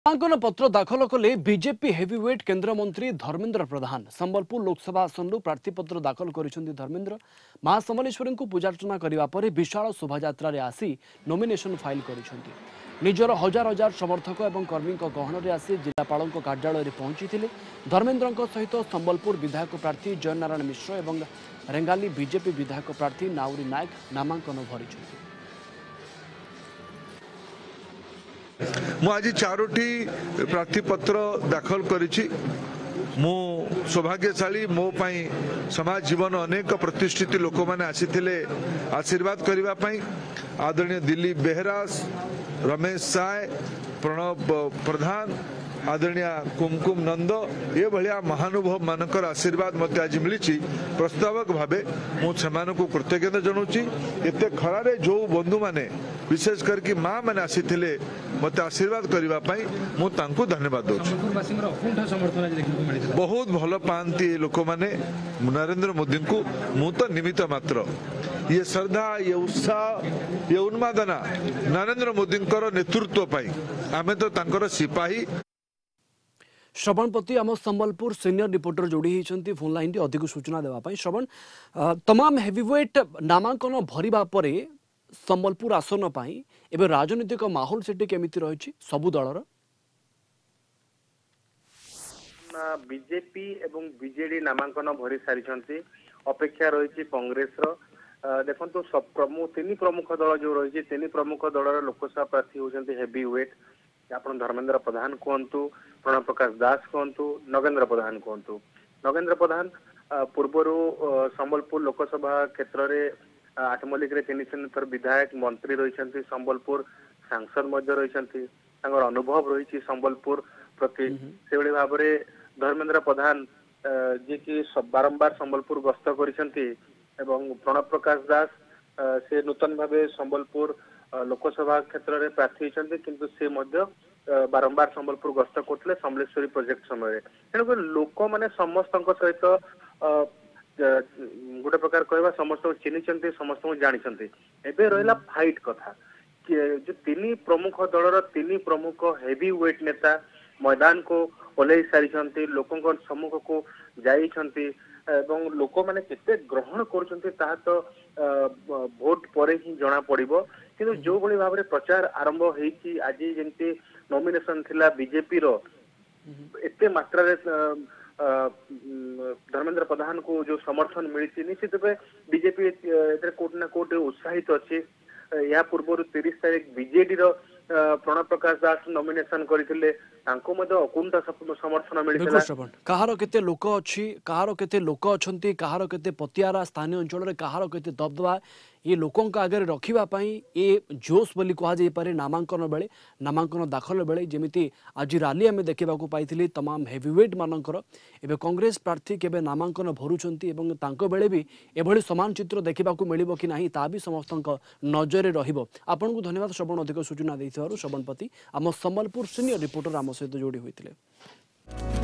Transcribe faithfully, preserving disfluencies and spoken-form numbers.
नामांकन पत्र दाखल कले बीजेपी हेवीवेट केंद्र मंत्री धर्मेंद्र प्रधान। संबलपुर लोकसभा आसन प्रार्थीपत्र दाखल करिसेंती धर्मेंद्र। मां समलेश्वरी को पूजार्चना करने पर विशाल शोभायात्रा आसी नॉमिनेशन फाइल करिसेंती। निजर हजार हजार समर्थक और कर्मी गहन में आसी जिलापाल कार्यालय में पहुंची धर्मेंद्र सहित संबलपुर विधायक प्रार्थी जयनारायण मिश्र और रेंगाली बीजेपी विधायक प्रार्थी नाउरी नायक नामांकन भरी। मु आज चारोटी प्रार्थीपत्र दाखल करिछि। मु सौभाग्यशाली मो पाई समाज जीवन अनेक प्रतिष्ठित लोक मैंने आसीथिले आशीर्वाद करबा पाई। आदरणीय दिलीप बेहरास, रमेश साय, प्रणव प्रधान, आदरणीय कुमकुम नंद ये भाया महानुभव मानकर आशीर्वाद मत आज मिली। प्रस्तावक भावे मुझे कृतज्ञता जनाऊँगी। एत खरारे जो बंधु माने विशेष करके माँ मैंने आसी मत आशीर्वाद करने मुझे धन्यवाद दूसरी। बहुत भल पाती लोक मैंने नरेंद्र मोदी को मु तो निमित्त मात्र। ये श्रद्धा, ये उत्साह, ये उन्मादना नरेंद्र मोदी नेतृत्व आमे तो तांकर सिपाही। श्रवणपति आम संबलपुर सीनियर रिपोर्टर जोड़ी होती फोन लाइन अधिक सूचना देवाई। श्रवण, तमाम हेवीवेट नामांकन भरवा पर संबलपुर आसन पाई एवं राजनीतिक माहौल सेठी केमिति रही सबु दलर? बीजेपी एवं बीजेडी नामांकन भरी सारी अपेक्षा रही कांग्रेस देखो सब प्रमुख तीन प्रमुख दल जो रही तीन प्रमुख दलर लोकसभा प्रार्थी होती हेवीवेट। आप धर्मेंद्र प्रधान कहतु, प्रणव प्रकाश दास कहतु, नगेंद्र प्रधान कहतु। नगेंद्र प्रधान पूर्वर संबलपुर लोकसभा क्षेत्र में आठमल्लिक तीन तीन थर विधायक मंत्री रही, संबलपुर सांसद रही, अनुभव रही संबलपुर प्रति। से भाव में धर्मेंद्र प्रधान जी की बारंबार संबलपुर गस्त कर प्रणव प्रकाश दास से नूतन भाव संबलपुर लोकसभा क्षेत्र में प्रार्थी होती किंतु से मध्य बारंबार संबलपुर गस्त करते समलेश्वरी प्रोजेक्ट समय। तेणुक लोक मैंने समस्त सहित गोटे प्रकार कहवा समस्त चिन्ह समस्त जानते। एवं रहा फाइट कथा कि जो तीन प्रमुख दलर तीन प्रमुख हेवी वेट नेता मैदान को ओल्लई सारी लोकों सम्मुख को जाइछंती एवं लोक मैंने केते ग्रहण कर तो भोट पर ही जना पड़िबो। किंतु जो भली भाव में प्रचार आरंभ होती आज जमी नॉमिनेशन थिला बीजेपी रो एते मात्रा रे धर्मेंद्र प्रधान को जो समर्थन मिली निश्चित भाव बीजेपी कोट ना कोट उत्साहित अच्छी। या पूर्व तीस तारीख बीजेडी रो प्रणव प्रकाश दास नॉमिनेशन करथिले अकुंठ समर्थन मिलता। कहार केते लोक अच्छी, कहार केते लोक अछंती, कहार केते पतियारा स्थानीय अंचल रे कहार केते दबदबा ये लोकों आगे रखापी ये जोश बोली कहुपे। नामांकन बेले नामांकन दाखल बेले जमीती आज राली आम देखा पाई तमाम हेवीवेट मानकर एवं कांग्रेस प्रार्थी केबे नामांकन भरुंच बेले भी एभली समान चित्र देखा मिल कि ना ता भी समस्त नजर रहिबो। आपन को धन्यवाद श्रवण अधिक सूचना देथिबारु। श्रवणपति आम संबलपुर सीनियर रिपोर्टर आम सहित जोड़ी होते।